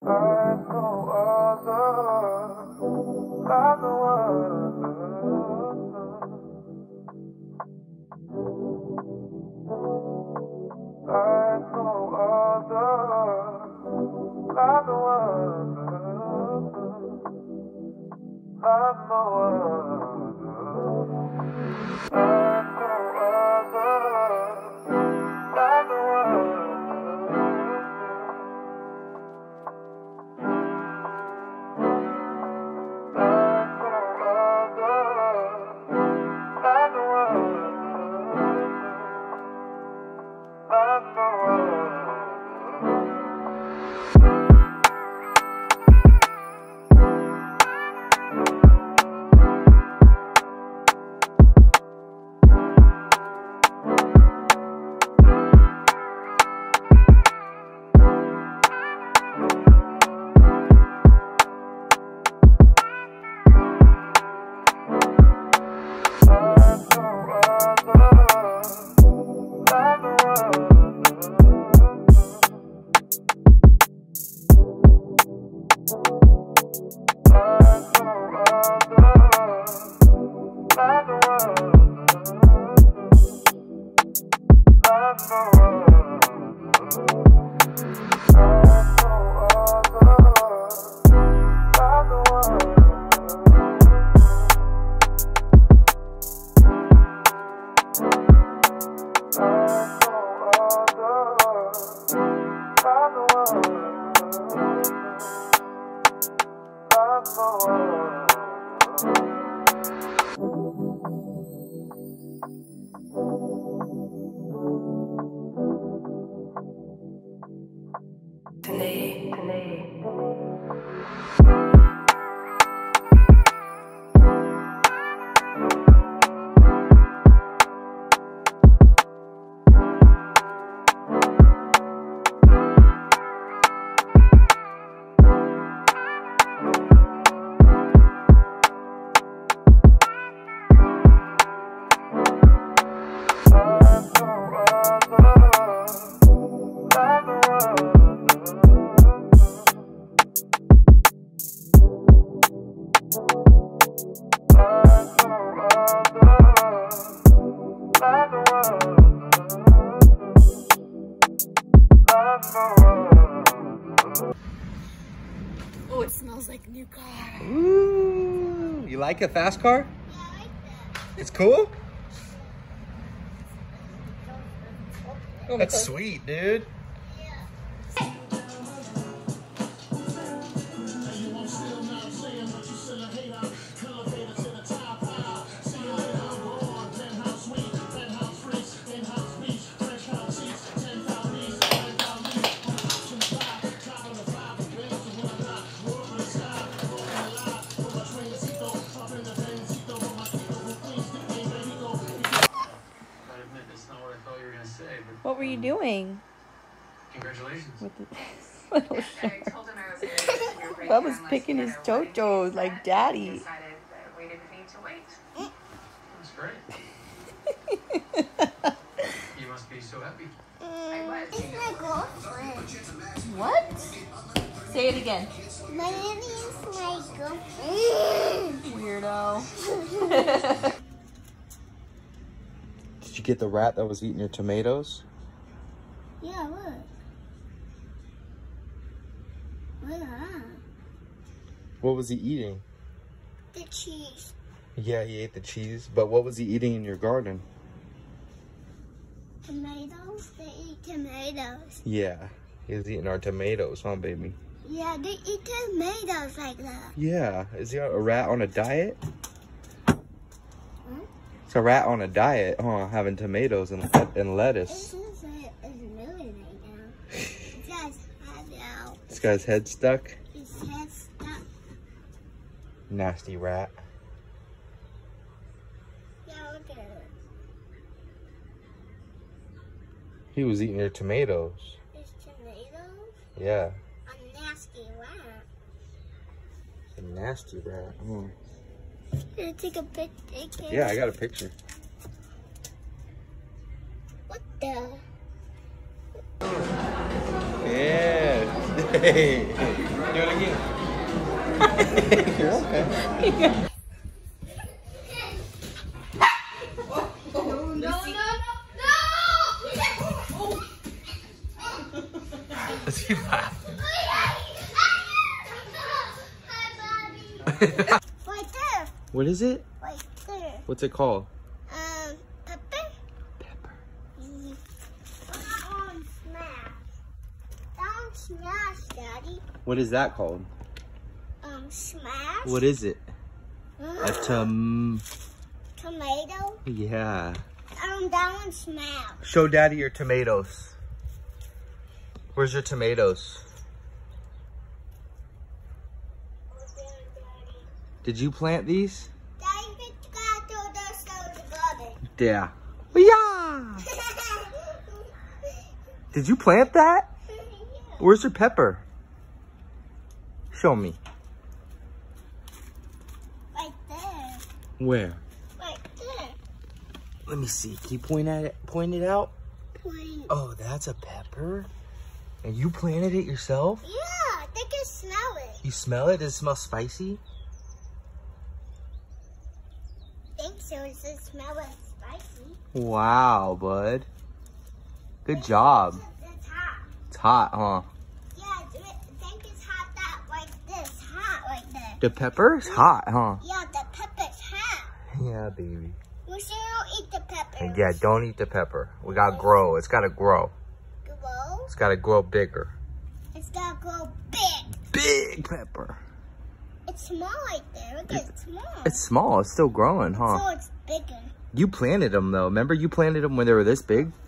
Oh, it smells like a new car. Ooh, you like a fast car? Yeah, I like that. It's cool? Oh, That's sweet, dude. What were you doing? Congratulations. With the little shirt. Bubba's picking his chochos like daddy. That's great. You must be so happy. It's my girlfriend. What? Say it again. My name is my girlfriend. Weirdo. Did you get the rat that was eating your tomatoes? Yeah, look. Look at that. What was he eating? The cheese. Yeah, he ate the cheese. But what was he eating in your garden? Tomatoes? They eat tomatoes. Yeah, he was eating our tomatoes, huh, baby? Yeah, they eat tomatoes like that. Yeah. Is he a rat on a diet? It's a rat on a diet, huh? Having tomatoes and lettuce. It's moving right now. This guy's head out. This guy's head stuck. His head's stuck. Nasty rat. Yeah, look at it. He was eating your tomatoes. There's tomatoes? Yeah. A nasty rat. A nasty rat. Oh. Gonna take a picture. Yeah, I got a picture. What the? Yeah. Do it again. You're okay. Let's keep laughing. Right there. What is it? Right there. What's it called? Pepper. Pepper. Don't smash. Don't smash, Daddy. What is that called? Smash. What is it? A Tomato. Yeah. That one smash. Show Daddy your tomatoes. Where's your tomatoes? Did you plant these? Daddy, got to throw those in the garden. Yeah. Yeah. Did you plant that? Where's your pepper? Show me. Right there. Where? Right there. Let me see. Can you point at it? Point it out. Point. Oh, that's a pepper. And you planted it yourself? Yeah, they can smell it. You smell it? Does it smell spicy? I think so. It says smell it spicy. Wow, bud. Good job. It's hot. It's hot, huh? Yeah, I think it's hot that like this. Hot right there. The pepper is hot, huh? Yeah, the pepper's hot. Yeah, baby. We should don't eat the pepper. And yeah, don't eat the pepper. We gotta grow. It's gotta grow. Grow. It's gotta grow bigger. It's gotta grow big. Big pepper. It's small right there. Look, it's small. It's small. It's still growing, huh? So it's bigger. You planted them, though. Remember you planted them when they were this big?